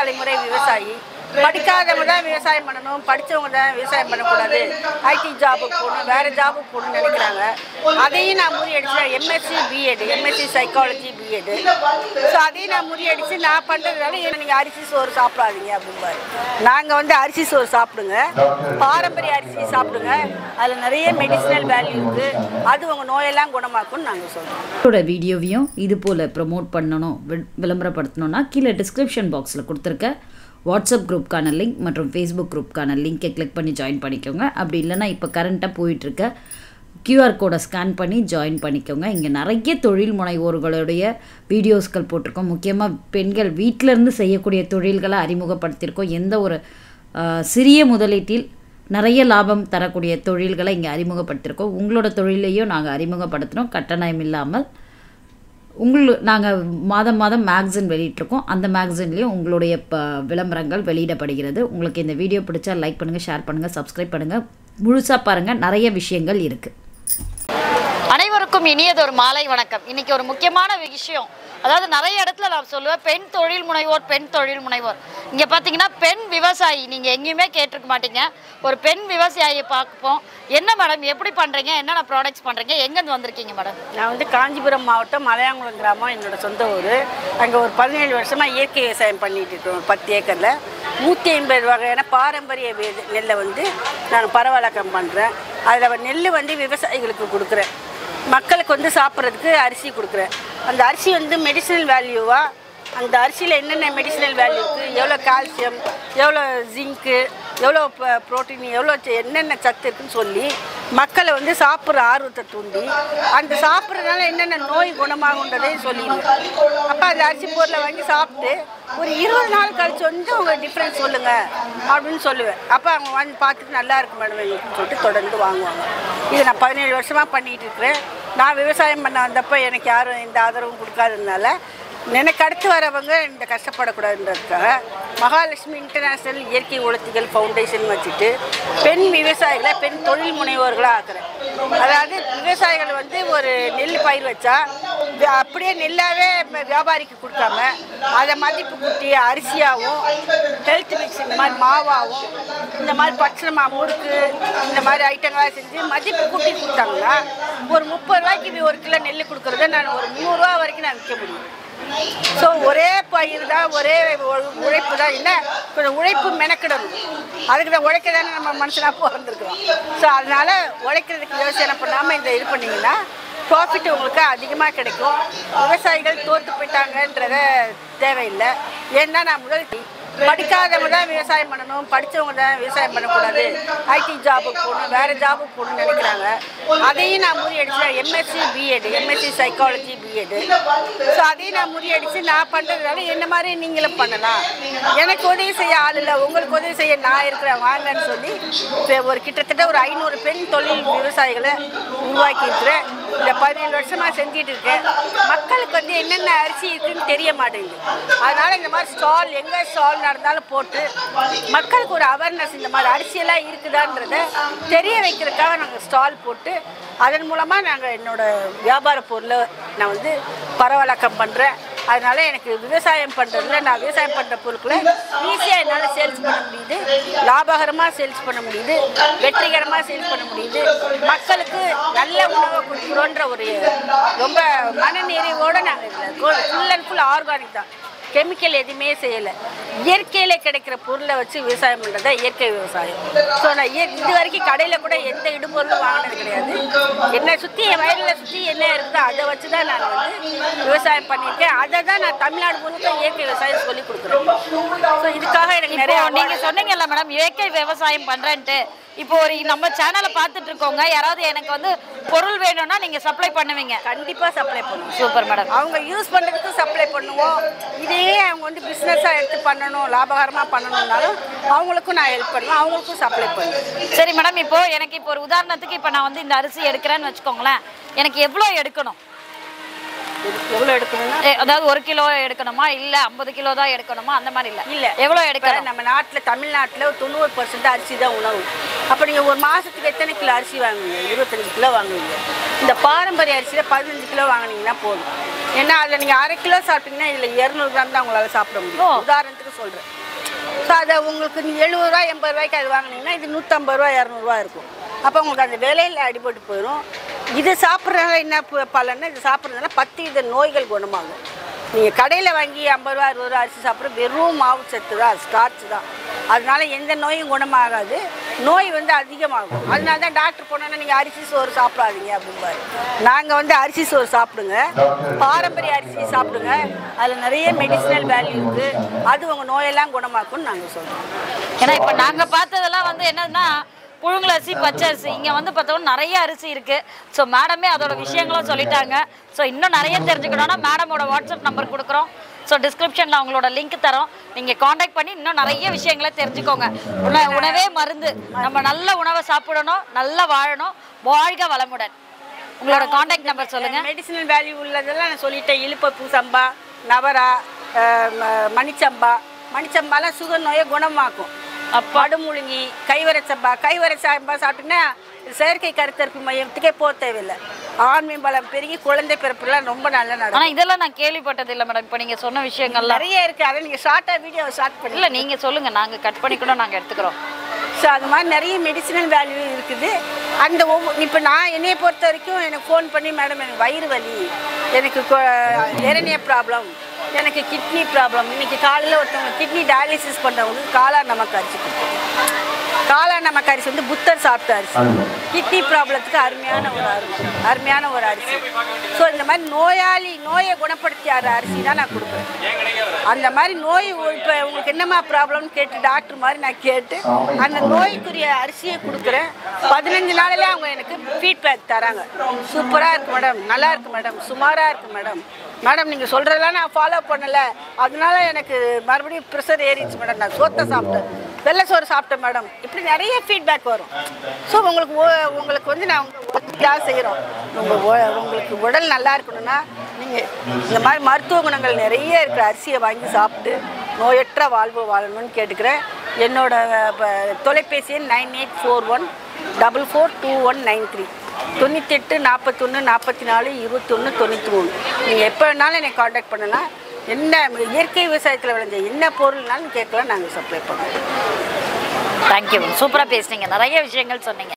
தலைமுறை விவசாயி. படிக்காதவங்க தான் விவசாயம் பண்ணணும், படித்தவங்க தான் விவசாயம் பண்ணக்கூடாது, ஐடி ஜாபுக்கு போகணும், வேறு ஜாபுக்கு போகணும்னு நினைக்கிறாங்க. அதையும் நான் முறியடிச்சேன். MSc BEd, MSc psychology BEd. So அதையும் நான் முறியடித்து நான் பண்ணுறதுனால நீங்கள் அரிசி சோறு சாப்பிடாதீங்க அப்படிம்பாரு. நாங்கள் வந்து அரிசி சோறு சாப்பிடுங்க, பாரம்பரிய அரிசி சாப்பிடுங்க, அதில் நிறைய மெடிசினல் வேல்யூ இருக்குது, அது உங்கள் நோயெல்லாம் குணமாக்கும்னு நாங்கள் சொல்கிறோம். இதோட வீடியோவையும் இது போல் ப்ரமோட் பண்ணணும், விளம்பரப்படுத்தணும்னா கீழே டிஸ்கிரிப்ஷன் பாக்ஸில் கொடுத்துருக்க வாட்ஸ்அப் குரூப்க்கான லிங்க் மற்றும் ஃபேஸ்புக் குரூப்க்கான லிங்க்கை கிளிக் பண்ணி ஜாயின் பண்ணிக்கோங்க. அப்படி இல்லைனா இப்போ கரண்ட்டாக போயிட்டுருக்க கியூஆர் கோடை ஸ்கேன் பண்ணி ஜாயின் பண்ணிக்கோங்க. இங்கே நிறைய தொழில் முனைவோர்களுடைய வீடியோஸ்கள் போட்டிருக்கோம். முக்கியமாக பெண்கள் வீட்டிலேருந்து செய்யக்கூடிய தொழில்களை அறிமுகப்படுத்தியிருக்கோம். எந்த ஒரு சிறிய முதலீட்டில் நிறைய லாபம் தரக்கூடிய தொழில்களை இங்கே அறிமுகப்படுத்தியிருக்கோம். உங்களோட தொழிலையும் நாங்கள் அறிமுகப்படுத்தினோம் கட்டணம் இல்லாமல். நாங்கள் மாதம் மேக்சின் வெளியிட்டிருக்கோம். அந்த மேக்சின்லேயும் உங்களுடைய விளம்பரங்கள் வெளியிடப்படுகிறது. உங்களுக்கு இந்த வீடியோ பிடிச்சா லைக் பண்ணுங்கள், ஷேர் பண்ணுங்கள், சப்ஸ்கிரைப் பண்ணுங்கள், முழுசாக பாருங்கள். நிறைய விஷயங்கள் இருக்குது. அனைவருக்கும் இனியதொரு மாலை வணக்கம். இன்றைக்கி ஒரு முக்கியமான விஷயம், அதாவது நிறைய இடத்துல நான் சொல்லுவேன் பெண் தொழில் முனைவோர். இங்கே பார்த்தீங்கன்னா பெண் விவசாயி நீங்கள் எங்கேயுமே கேட்டிருக்க மாட்டீங்க. ஒரு பெண் விவசாயியை பார்ப்போம். என்ன மேடம், எப்படி பண்ணுறீங்க, என்னென்ன ப்ராடக்ட்ஸ் பண்ணுறீங்க, எங்கேருந்து வந்திருக்கீங்க மேடம்? நான் வந்து காஞ்சிபுரம் மாவட்டம் மலையாங்குளம் கிராமம் என்னோட சொந்த ஊர். அங்கே ஒரு 17 வருஷமாக இயற்கை விவசாயம் பண்ணிகிட்டு இருக்கோம். 10 ஏக்கரில் 150 வகையான பாரம்பரிய நெல்லை வந்து நான் பரவலாக்கம் பண்ணுறேன். அதில் நெல் வந்து விவசாயிகளுக்கு கொடுக்குறேன், மக்களுக்கு வந்து சாப்பிட்றதுக்கு அரிசி கொடுக்குறேன். அந்த அரிசி வந்து மெடிசினல் வேல்யூவாக, அந்த அரிசியில் என்னென்ன மெடிசினல் வேல்யூ இருக்குது, எவ்வளோ கால்சியம், எவ்வளோ ஜிங்க்கு, எவ்வளோ ப்ரோட்டீன், எவ்வளோ என்னென்ன சத்து இருக்குதுன்னு சொல்லி மக்களை வந்து சாப்பிட்ற ஆர்வத்தை தூண்டி அந்த சாப்பிட்றதுனால என்னென்ன நோய் குணமாகுன்றதையும் சொல்லிடுவேன். அப்போ அந்த அரிசி பொருளை வாங்கி சாப்பிட்டு ஒரு 20 நாள் கழிச்சு வந்து உங்கள் டிஃப்ரென்ஸ் சொல்லுங்கள் அப்படின்னு சொல்லுவேன். அப்போ அவங்க வாங்கி பார்த்துட்டு நல்லா இருக்கு மேடம் எங்களுக்கு சொல்லிட்டு தொடர்ந்து வாங்குவாங்க. இது நான் 17 வருஷமாக பண்ணிகிட்டு இருக்கிறேன். நான் விவசாயம் பண்ண வந்தப்போ எனக்கு யாரும் எந்த ஆதரவும் கொடுக்காததுனால எனக்கு அடுத்து வரவங்க இந்த கஷ்டப்படக்கூடாதுன்றதுக்காக மகாலட்சுமி இன்டர்நேஷ்னல் இயற்கை உலர்த்திகள் ஃபவுண்டேஷன் வச்சுட்டு பெண் விவசாயிகளை பெண் தொழில் முனைவோர்களாக ஆக்குறேன். அதாவது விவசாயிகள் வந்து ஒரு நெல் பயிர் வச்சா அப்படியே நெல்லாகவே வியாபாரிக்கு கொடுக்காம அதை மதிப்பு கூட்டி அரிசியாகவும் ஹெல்த் மிக்ஸ் இந்த மாதிரி மாவாகவும் இந்த மாதிரி பச்சனமா முறுக்கு இந்த மாதிரி ஐட்டங்களாக செஞ்சு மதிப்பு கூட்டி கொடுத்தாங்கன்னா ஒரு 30 ரூபாய்க்கு ஒரு கிலோ நெல் கொடுக்குறத நான் ஒரு 300 ரூபா வரைக்கும் நான் விற்க முடியும். ஸோ ஒரே பயிர் தான், ஒரே உழைப்பு தான். இல்லை கொஞ்சம் உழைப்பு மெனக்கிடணும். அதுக்கு தான் உழைக்க தானே நம்ம மனுஷனாக பிறந்திருக்கிறோம். ஸோ அதனால் உழைக்கிறதுக்கு விவசாயம் பண்ணாமல் இந்த இது பண்ணிங்கன்னா ப்ராஃபிட் உங்களுக்கு அதிகமாக கிடைக்கும். விவசாயிகள் தோற்று போயிட்டாங்கன்றத தேவையில்லை. ஏன்னா நான் படிக்காதவங்க தான் விவசாயம் பண்ணணும், படித்தவங்க தான் விவசாயம் பண்ணக்கூடாது, ஐடி ஜாபுக்கு போகணும், வேறு ஜாபுக்கு போகணும்னு நினைக்கிறாங்க. அதையும் நான் முறியடிச்சேன். MSc BEd, MSc psychology BEd. So அதையும் நான் முறியடித்து நான் பண்ணுறதுனால என்ன மாதிரி நீங்களும் பண்ணலாம், எனக்கு உதவி செய்ய ஆள் இல்லை, உங்களுக்கு உதவி செய்ய நான் இருக்கிறேன் வாங்கன்னு சொல்லி ஒரு கிட்டத்தட்ட ஒரு 500 பெண் தொழில் விவசாயிகளை உருவாக்கி இருக்கிறேன். இந்த 17 வருஷமாக செஞ்சிட்டு இருக்கேன். மக்களுக்கு வந்து என்னென்ன அரிசி இருக்குன்னு தெரிய மாட்டேங்குது. அதனால் இந்த மாதிரி ஸ்டால், எங்கே ஸ்டால் நடந்தாலும் போட்டு மக்களுக்கு ஒரு அவேர்னஸ், இந்த மாதிரி அரிசியெல்லாம் இருக்குதான்றத தெரிய வைக்கிறதுக்காக நாங்கள் ஸ்டால் போட்டு அதன் மூலமாக நாங்கள் என்னோடய வியாபார பொருளை நான் வந்து பரவலாக்கம் பண்ணுறேன். அதனால் எனக்கு விவசாயம் பண்ணுறதுல நான் விவசாயம் பண்ணுற பொருட்களை ஈஸியாக என்னால் சேல்ஸ் பண்ண முடியுது, லாபகரமாக சேல்ஸ் பண்ண முடியுது, வெற்றிகரமாக சேல்ஸ் பண்ண முடியுது. மக்களுக்கு நல்ல உணவை கொடுக்குறோன்ற ஒரு ரொம்ப மனநிறைவோடு நாங்கள் ஃபுல் அண்ட் ஃபுல் ஆர்கானிக் தான், கெமிக்கல் எதுவுமே செய்யலை. இயற்கையில் கிடைக்கிற பொருளை வச்சு விவசாயம் பண்ணுறது தான் இயற்கை விவசாயம். ஸோ நான் இது வரைக்கும் கடையில் கூட எந்த இடுபொருளும் வாங்கினது கிடையாது. என்னை சுற்றி என் வயலில் சுற்றி என்ன இருக்குதோ அதை வச்சு தான் நான் வந்து விவசாயம் பண்ணியிருக்கேன். அதை தான் நான் தமிழ்நாடு முழுக்க இயற்கை விவசாயம் சொல்லி கொடுக்குறேன். ஸோ இதுக்காக எனக்கு நிறைய நீங்கள் சொன்னீங்கல்ல மேடம் இயற்கை விவசாயம் பண்ணுறேன்ட்டு, இப்போ ஒரு நம்ம சேனலை பார்த்துட்டு இருக்கோங்க, யாராவது எனக்கு வந்து பொருள் வேணும்னா நீங்கள் சப்ளை பண்ணுவீங்க? கண்டிப்பாக சப்ளை பண்ணுவோம். Super madam. அவங்க யூஸ் பண்ணுறதுக்கு சப்ளை பண்ணுவோம். இதே அவங்க வந்து பிஸ்னஸாக எடுத்து பண்ணணும், லாபகரமாக பண்ணணும்னாலும் அவங்களுக்கும் நான் ஹெல்ப் பண்ணுவேன், அவங்களுக்கும் சப்ளை பண்ணுவேன். சரி மேடம், எனக்கு இப்போ ஒரு உதாரணத்துக்கு இப்போ நான் வந்து இந்த அரிசி எடுக்கிறேன்னு வச்சுக்கோங்களேன், எனக்கு எவ்வளோ எடுக்கணும்? எவ்வளோ எடுக்கணும்னா, அதாவது 1 கிலோ எடுக்கணுமா, இல்லை 50 கிலோ தான் எடுக்கணுமா, அந்த மாதிரி இல்லை எவ்வளோ எடுக்கணும்? நம்ம நாட்டில் தமிழ்நாட்டில் 90% அரிசி தான் உணவு. அப்போ நீங்கள் ஒரு மாதத்துக்கு எத்தனை கிலோ அரிசி வாங்குவீங்க? 25 கிலோ வாங்குவீங்க. இந்த பாரம்பரிய அரிசியில் 15 கிலோ வாங்கினீங்கன்னா போதும். ஏன்னா அதில் நீங்கள் 1/2 கிலோ சாப்பிட்டீங்கன்னா இதில் 200 கிராம் தான் உங்களால் சாப்பிட முடியும். உதாரணத்துக்கு சொல்கிறேன். ஸோ அதை உங்களுக்கு நீங்கள் 70 ரூபா 80 ரூபாய்க்கு அது வாங்கினீங்கன்னா இது 150 ரூபா 200 இருக்கும். அப்போ உங்களுக்கு அந்த விலையில் அடிபட்டு போயிடும். இது சாப்பிட்றதுனால என்ன பலன்னா, இது சாப்பிட்றதுனால 10 வித நோய்கள் குணமாகும். நீங்கள் கடையில் வாங்கி 50 ரூபா 60 ரூபா அரிசி சாப்பிட்ற வெறும் மாவு சத்து தான், ஸ்டார்ச் தான். அதனால எந்த நோயும் குணமாகாது, நோய் வந்து அதிகமாகும். அதனால தான் டாக்டர் போனோன்னா நீங்கள் அரிசி சோறு சாப்பிடாதீங்க அப்படிம்பாரு. நாங்கள் வந்து அரிசி சோறு சாப்பிடுங்க, பாரம்பரிய அரிசி சாப்பிடுங்க, அதில் நிறைய மெடிசினல் வேல்யூ இருக்குது, அது உங்கள் நோயெல்லாம் குணமாக்கும்னு நாங்கள் சொல்கிறோம். ஏன்னா இப்போ நாங்கள் பார்த்ததெல்லாம் வந்து என்னன்னா புழுங்கல் அரிசி, பச்சை அரிசி. இங்கே வந்து பார்த்தோம்னா நிறைய அரிசி இருக்குது. ஸோ மேடமே அதோட விஷயங்களும் சொல்லிட்டாங்க. ஸோ இன்னும் நிறைய தெரிஞ்சுக்கணும்னா மேடமோட வாட்ஸ்அப் நம்பர் கொடுக்குறோம். ஸோ டிஸ்கிரிப்ஷனில் அவங்களோட லிங்க் தரோம், நீங்கள் காண்டாக்ட் பண்ணி இன்னும் நிறைய விஷயங்களை தெரிஞ்சுக்கோங்க. உணவே மருந்து. நம்ம நல்ல உணவை சாப்பிடணும், நல்லா வாழணும். வாழ்க வளமுடன். உங்களோட காண்டாக்ட் நம்பர் சொல்லுங்கள். மெடிசினல் வேல்யூ உள்ளதெல்லாம் நான் சொல்லிட்டேன். இழுப்பப்பூ சம்பா, நவரா, மணிச்சம்பாலாம் சுகர் நோயை குணமாக்கும். படுமுழுங்கி, கைவரை சம்பா சாப்பிட்டீங்கன்னா செயற்கை கருத்தரிப்பு மையத்துக்கே போக தேவையில்லை. ஆண்மை பலம் பெருகி குழந்தை பிறப்புலாம் ரொம்ப நல்லா நடக்கும். ஆனால் இதெல்லாம் நான் கேள்விப்பட்டது இல்லை மேடம். இப்போ நீங்கள் சொன்ன விஷயங்கள்லாம் நிறைய இருக்குது. அதை நீங்கள் ஷார்ட்டாக வீடியோ ஷார்ட் பண்ணி இல்லை நீங்கள் சொல்லுங்கள், நாங்கள் கட் பண்ணிக்கூட நாங்கள் எடுத்துக்கிறோம். ஸோ அது மாதிரி நிறைய மெடிசினல் வேல்யூ இருக்குது. அந்த இப்போ நான் என்னையை பொறுத்த வரைக்கும் எனக்கு ஃபோன் பண்ணி, மேடம் எனக்கு வயிறு வலி, எனக்கு இரணய ப்ராப்ளம், எனக்கு கிட்னி ப்ராப்ளம். இன்றைக்கி காலையில் ஒருத்தவங்க கிட்னி டயாலிசிஸ் பண்ணுறவங்களுக்கு காளான் நமக்கு அரிசி கொடுக்கும். காளான் நமக்கு அரிசி வந்து புத்தர் சாப்பிட்ட அரிசி. கிட்னி ப்ராப்ளத்துக்கு அருமையான ஒரு அரிசி. ஸோ இந்த மாதிரி நோயை குணப்படுத்திய அரிசி தான் நான் கொடுப்பேன். அந்த மாதிரி நோய் இப்போ உங்களுக்கு என்னம்மா ப்ராப்ளம்னு கேட்டு டாக்டர் மாதிரி நான் கேட்டு அந்த நோய்க்குரிய அரிசியை கொடுக்குறேன். 15 நாளில் அவங்க எனக்கு ஃபீட்பேக் தராங்க. சூப்பராக இருக்குது மேடம், நல்லா இருக்குது மேடம், சுமாராக இருக்குது மேடம், நீங்கள் சொல்கிறதெல்லாம் நான் ஃபாலோ பண்ணலை, அதனால எனக்கு மறுபடியும் ப்ரெஷர் ஏறிடுச்சு மேடம், நான் சோத்தை சாப்பிட்டேன், வெள்ளை சோறு சாப்பிட்டேன் மேடம், இப்படி நிறைய ஃபீட்பேக் வரும். ஸோ உங்களுக்கு வந்து நான் உதவியாக செய்கிறோம். உங்களுக்கு உடல் நல்லா இருக்கணும்னா நீங்கள் இந்த மாதிரி மருத்துவ குணங்கள் நிறைய இருக்கிற அரிசியை வாங்கி சாப்பிட்டு நோயற்ற வாழ்வு வாழணும்னு கேட்டுக்கிறேன். என்னோட தொலைபேசி எண் 9841442193 98 41 44 21 93. நீங்கள் எப்போ வேணாலும் என்னை காண்டாக்ட் பண்ணலாம். என்ன இயற்கை விவசாயத்தில் விளைஞ்ச என்ன பொருள்னாலும் கேட்கலாம், நாங்கள் சப்ளை பண்ணுவோம். தேங்க்யூ, சூப்பராக பேசுனீங்க, நிறைய விஷயங்கள் சொன்னீங்க.